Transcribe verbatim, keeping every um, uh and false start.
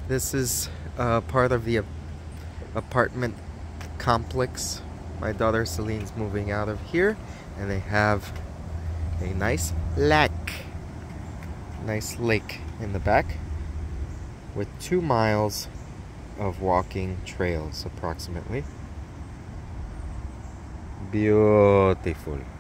This is uh, part of the apartment complex. My daughter Celine's moving out of here, and they have a nice lake, nice lake in the back with two miles of walking trails approximately. Beautiful.